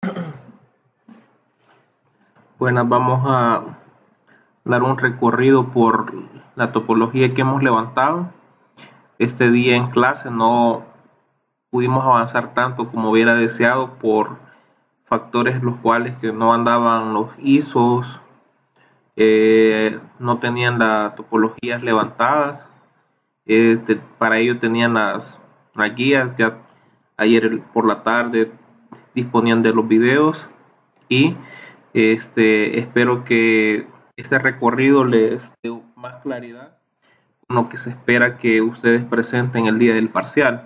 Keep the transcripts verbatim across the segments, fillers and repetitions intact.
Buenas, vamos a dar un recorrido por la topología que hemos levantado. Este día en clase no pudimos avanzar tanto como hubiera deseado por factores los cuales que no andaban los I S Os, eh, no tenían las topologías levantadas. Este, para ello tenían las, las guías, ya ayer por la tarde disponían de los videos y este, espero que este recorrido les dé más claridad con lo que se espera que ustedes presenten el día del parcial.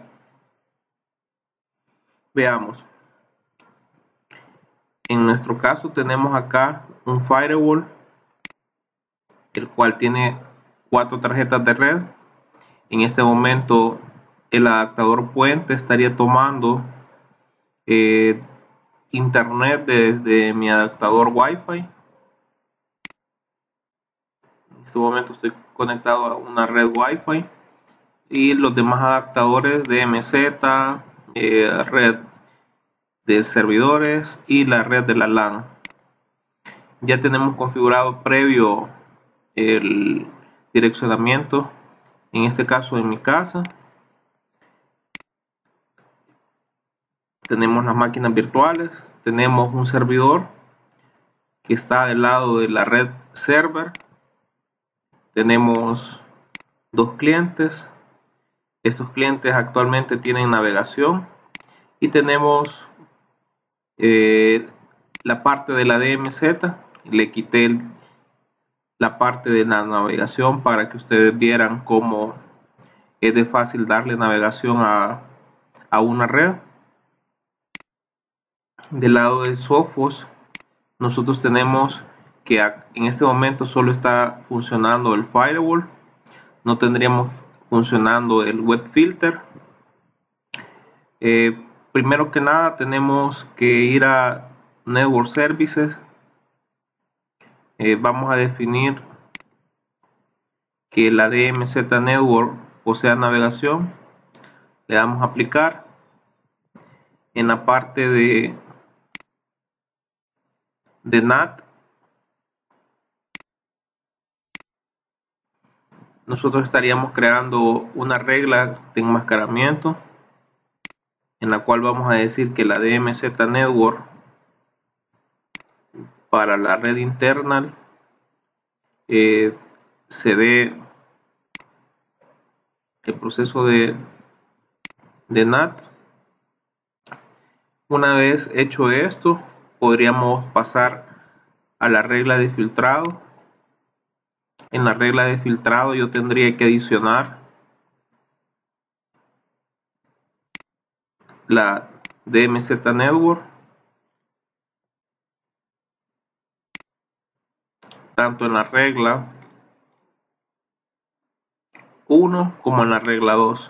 Veamos. En nuestro caso tenemos acá un firewall, el cual tiene cuatro tarjetas de red. En este momento el adaptador puente estaría tomando eh, internet desde mi adaptador Wi-Fi. En este momento estoy conectado a una red Wi-Fi y los demás adaptadores de M Z, eh, red de servidores y la red de la LAN. Ya tenemos configurado previo el direccionamiento, en este caso en mi casa. Tenemos las máquinas virtuales, tenemos un servidor que está del lado de la red server, tenemos dos clientes. Estos clientes actualmente tienen navegación y tenemos eh, la parte de la D M Z. Le quité el, la parte de la navegación para que ustedes vieran cómo es de fácil darle navegación a, a una red. Del lado de Sophos, nosotros tenemos que en este momento solo está funcionando el firewall, no tendríamos funcionando el web filter. Eh, primero que nada tenemos que ir a Network Services. Eh, vamos a definir que la D M Z Network posea navegación. Le damos a aplicar. En la parte de, de N A T, nosotros estaríamos creando una regla de enmascaramiento en la cual vamos a decir que la D M Z Network para la red interna eh, se dé el proceso de, de N A T. Una vez hecho esto, podríamos pasar a la regla de filtrado. En la regla de filtrado yo tendría que adicionar la D M Z Network, tanto en la regla uno como en la regla dos.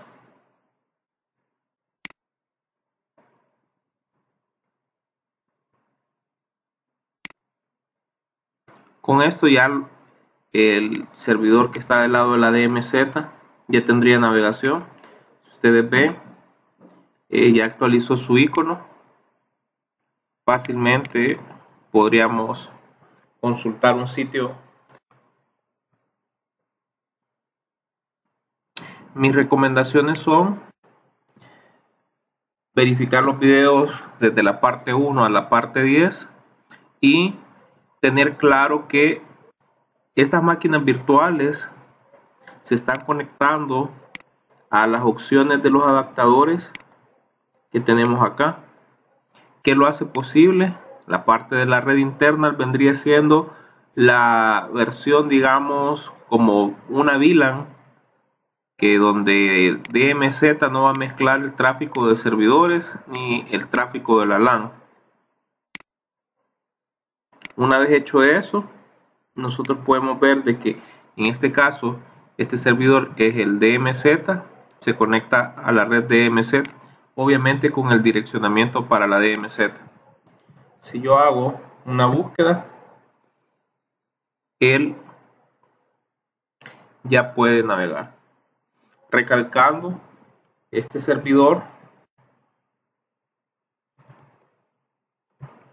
Con esto ya el servidor que está del lado de la D M Z ya tendría navegación. Si ustedes ven, eh, ya actualizó su icono. Fácilmente podríamos consultar un sitio. Mis recomendaciones son verificar los videos desde la parte uno a la parte diez y tener claro que estas máquinas virtuales se están conectando a las opciones de los adaptadores que tenemos acá. ¿Qué lo hace posible? La parte de la red interna vendría siendo la versión, digamos, como una V LAN, que donde D M Z no va a mezclar el tráfico de servidores ni el tráfico de la LAN. Una vez hecho eso, nosotros podemos ver de que en este caso este servidor es el D M Z, se conecta a la red D M Z, obviamente con el direccionamiento para la D M Z. Si yo hago una búsqueda, él ya puede navegar. Recalcando, este servidor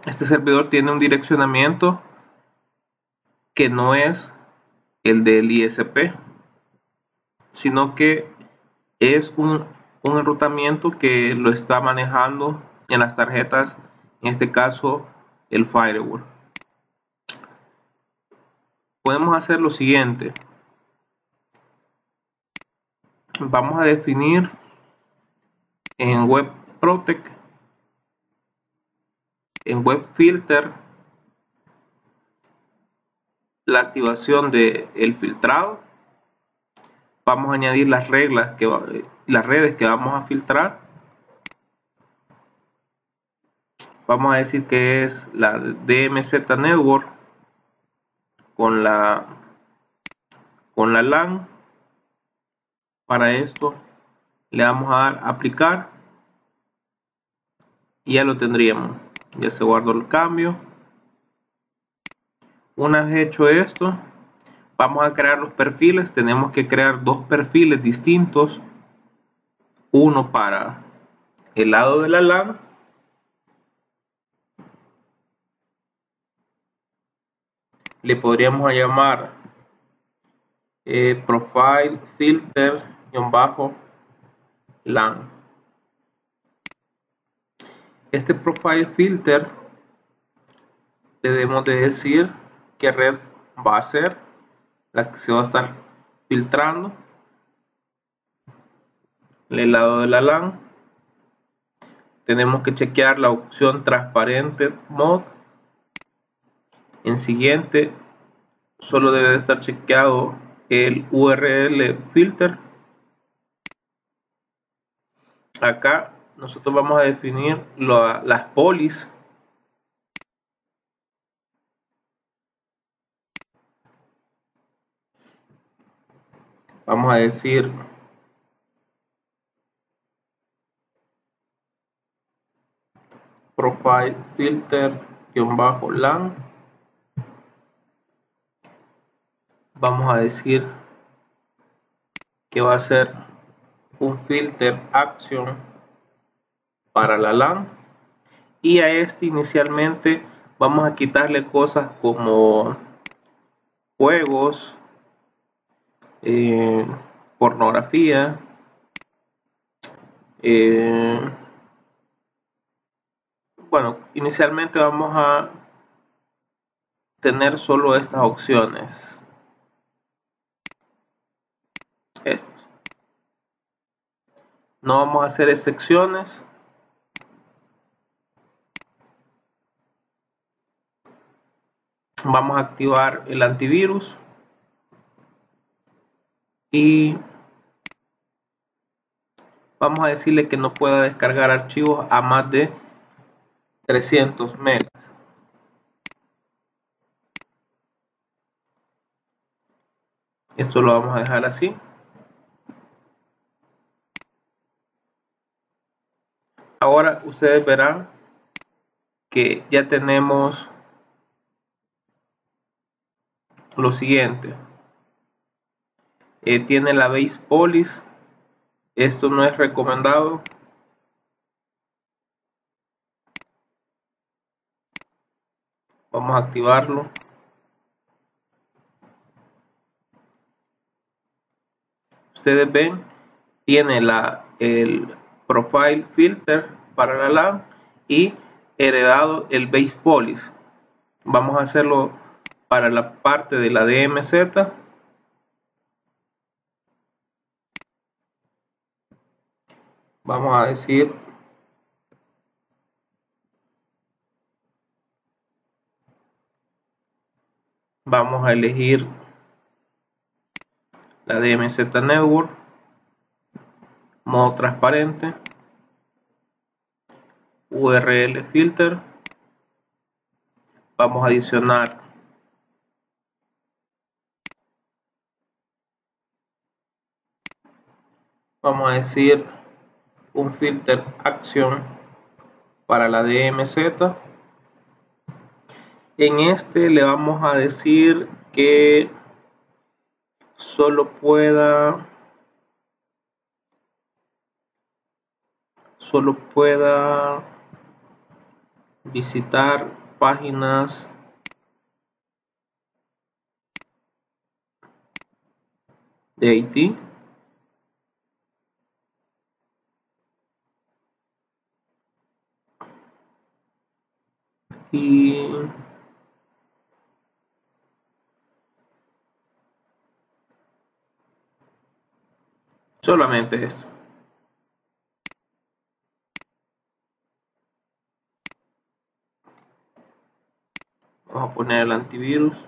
este servidor tiene un direccionamiento que no es el del I S P, sino que es un, un enrutamiento que lo está manejando en las tarjetas, en este caso el firewall. Podemos hacer lo siguiente: vamos a definir en web protect, en web filter, la activación de el filtrado. Vamos a añadir las reglas que las redes que vamos a filtrar. Vamos a decir que es la D M Z Network con la con la LAN. Para esto le vamos a dar aplicar y ya lo tendríamos. Ya se guardó el cambio. Una vez hecho esto, vamos a crear los perfiles. Tenemos que crear dos perfiles distintos, uno para el lado de la LAN le podríamos llamar eh, profile filter LAN. Este profile filter le debemos de decir qué red va a ser la que se va a estar filtrando. El lado de la LAN tenemos que chequear la opción transparente mode. En siguiente solo debe de estar chequeado el U R L filter. Acá nosotros vamos a definir lo, las polis. Vamos a decir profile filter LAN. Vamos a decir que va a ser un filter action para la LAN, y a este inicialmente vamos a quitarle cosas como juegos, eh, pornografía, eh, bueno, inicialmente vamos a tener solo estas opciones, estos. No vamos a hacer excepciones. Vamos a activar el antivirus y vamos a decirle que no pueda descargar archivos a más de trescientos megas. Esto lo vamos a dejar así. Ahora ustedes verán que ya tenemos lo siguiente. Eh, tiene la base policy. Esto no es recomendado. Vamos a activarlo. Ustedes ven, tiene la, el profile filter para la LAN y heredado el base policy. Vamos a hacerlo para la parte de la D M Z. Vamos a decir vamos a elegir la D M Z Network, modo transparente, U R L filter. Vamos a adicionar vamos a decir un filter acción para la D M Z. En este le vamos a decir que solo pueda solo pueda visitar páginas de Haití. Y solamente esto. Vamos a poner el antivirus.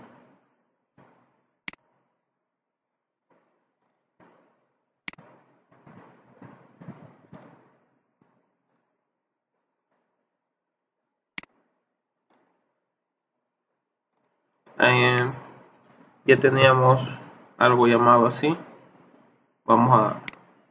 Eh, ya teníamos algo llamado así. Vamos a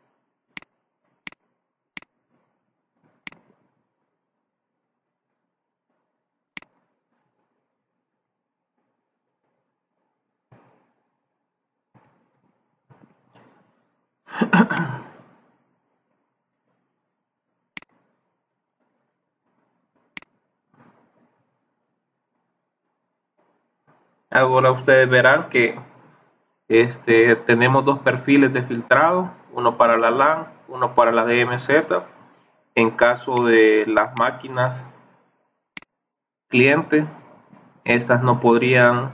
ahora ustedes verán que este, tenemos dos perfiles de filtrado, uno para la LAN, uno para la D M Z. En caso de las máquinas cliente, estas no podrían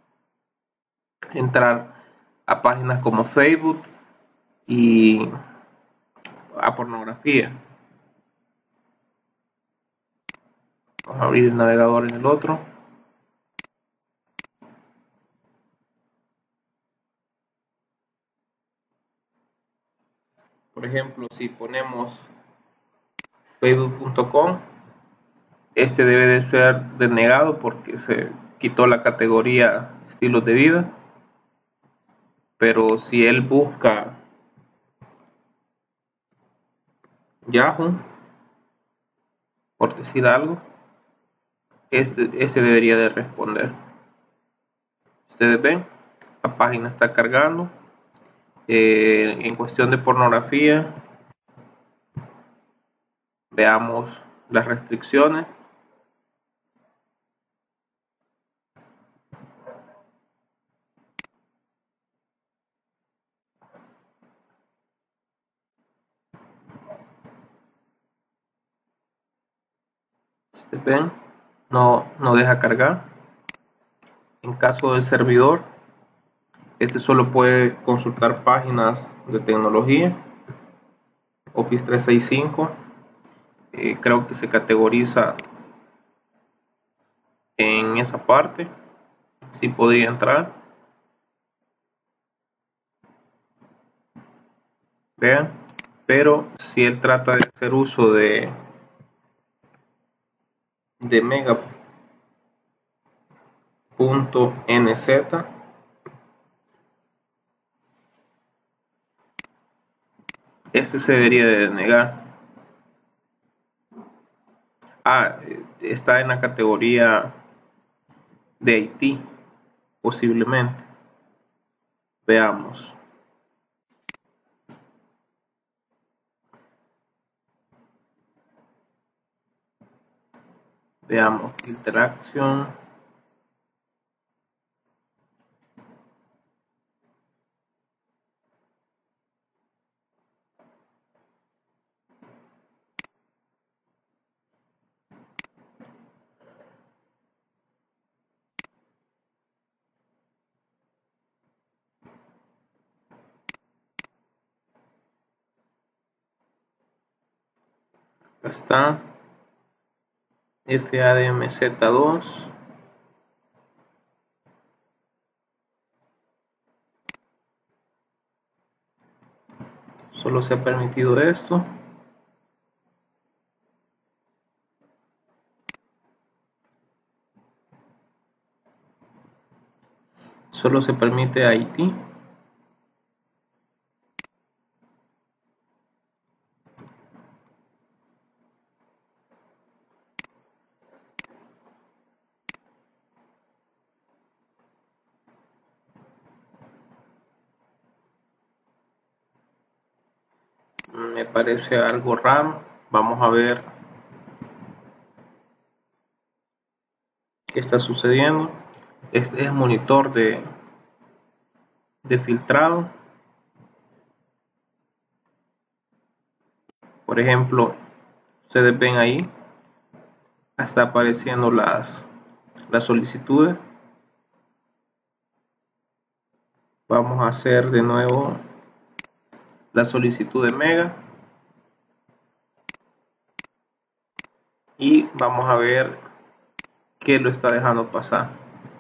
entrar a páginas como Facebook y a pornografía. Vamos a abrir el navegador en el otro. Por ejemplo, si ponemos facebook punto com, este debe de ser denegado porque se quitó la categoría estilos de vida. Pero si él busca Yahoo, por decir algo, este, este debería de responder. Ustedes ven, la página está cargando. Eh, en cuestión de pornografía, veamos las restricciones. Ustedes ven, no, no deja cargar. En caso del servidor, este solo puede consultar páginas de tecnología. Office trescientos sesenta y cinco, eh, creo que se categoriza en esa parte. Sí podría entrar. Vean, pero si él trata de hacer uso de de mega.nz, este se debería de denegar. Ah, está en la categoría de Haití, posiblemente. Veamos. Veamos, interacción. Acá está. FADMZ dos. Solo se ha permitido esto. Solo se permite Haití. Me parece algo raro. Vamos a ver. ¿Qué está sucediendo? Este es el monitor de, de filtrado. Por ejemplo, ustedes ven ahí, está apareciendo las, las solicitudes. Vamos a hacer de nuevo la solicitud de Mega y vamos a ver qué lo está dejando pasar.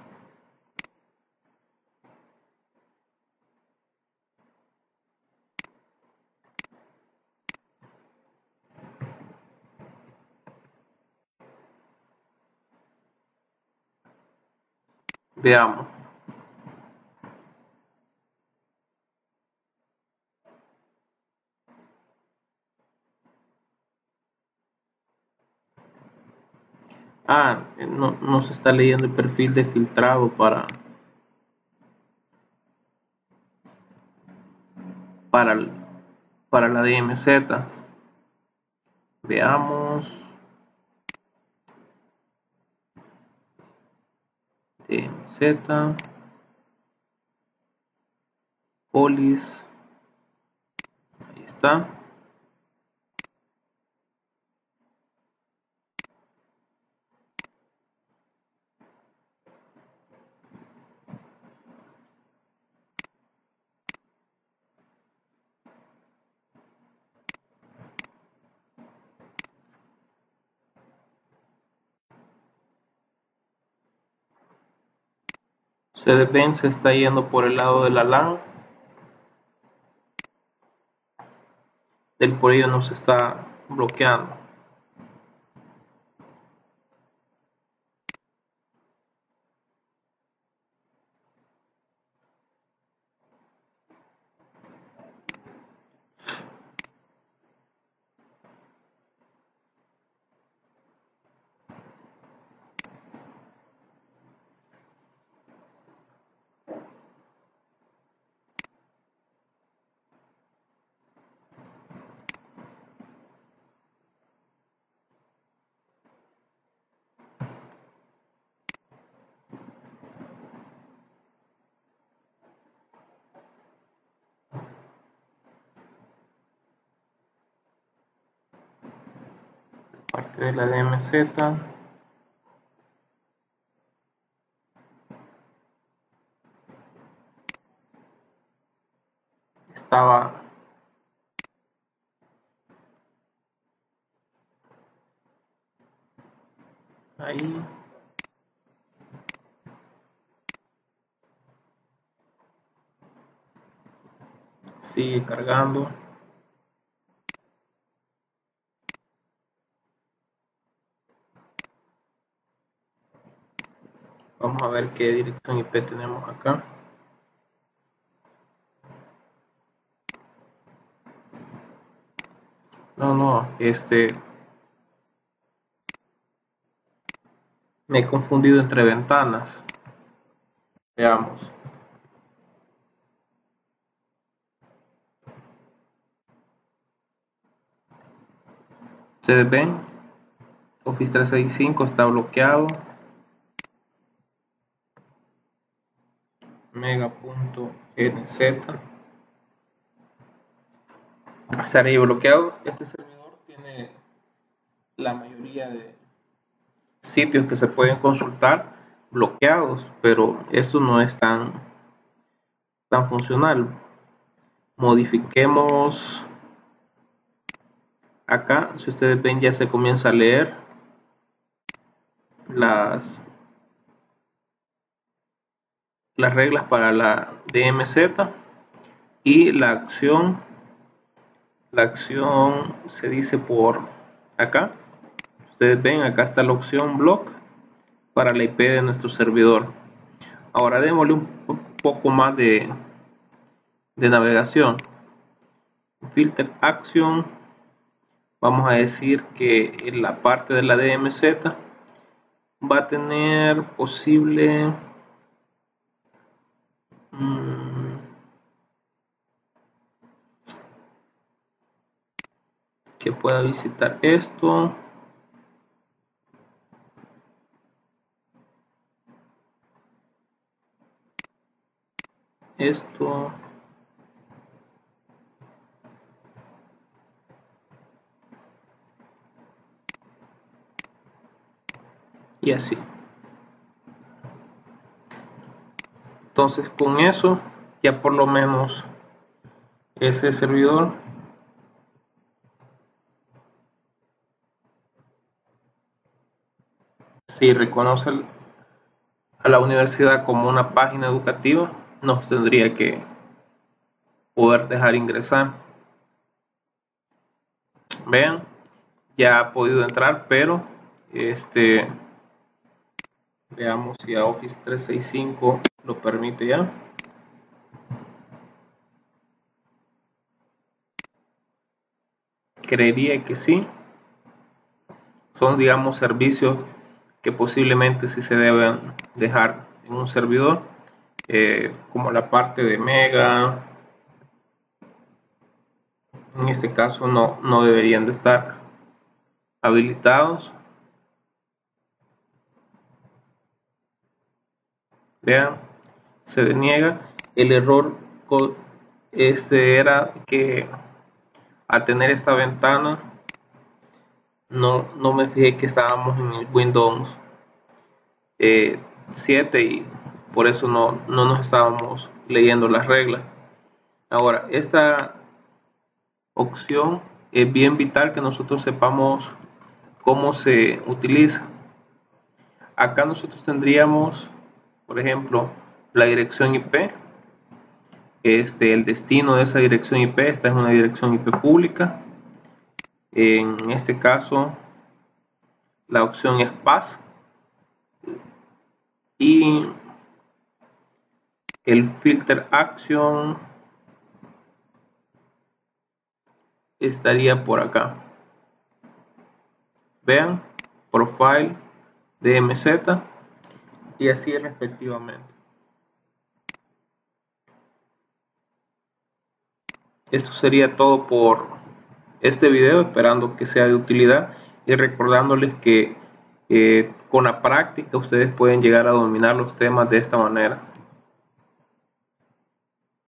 Veamos. Ah, no, no se está leyendo el perfil de filtrado para, para, para la D M Z. Veamos. D M Z. Polis. Ahí está. Ustedes ven, se está yendo por el lado de la LAN. El por ello nos está bloqueando. Parte de la D M Z. Estaba ahí. Sigue cargando. Vamos a ver qué dirección I P tenemos acá. No, no, este... me he confundido entre ventanas. Veamos. Ustedes ven, Office trescientos sesenta y cinco está bloqueado. Mega.nz estaría bloqueado. Este servidor tiene la mayoría de sitios que se pueden consultar bloqueados, pero esto no es tan, tan funcional. Modifiquemos acá. Si ustedes ven, ya se comienza a leer las las reglas para la D M Z y la acción la acción se dice por acá. Ustedes ven, acá está la opción block para la I P de nuestro servidor. Ahora démosle un poco más de, de navegación. Filter action, vamos a decir que en la parte de la D M Z va a tener posible mmm, que pueda visitar esto. esto y así. Entonces con eso ya por lo menos ese servidor si reconoce a la universidad como una página educativa, nos tendría que poder dejar ingresar. Vean, ya ha podido entrar, pero este veamos si a Office trescientos sesenta y cinco lo permite ya. Creería que sí. Son, digamos, servicios que posiblemente sí se deben dejar en un servidor, eh, como la parte de Mega. En este caso no, no deberían de estar habilitados. Vean, se deniega. El error este era que al tener esta ventana no, no me fijé que estábamos en el Windows eh, siete y por eso no, no nos estábamos leyendo las reglas. Ahora, esta opción es bien vital que nosotros sepamos cómo se utiliza. Acá nosotros tendríamos, por ejemplo, la dirección I P, este, el destino de esa dirección I P. Esta es una dirección I P pública. En este caso, la opción es P A S y el filter action estaría por acá. Vean, profile D M Z y así respectivamente. Esto sería todo por este video, esperando que sea de utilidad y recordándoles que eh, con la práctica ustedes pueden llegar a dominar los temas de esta manera.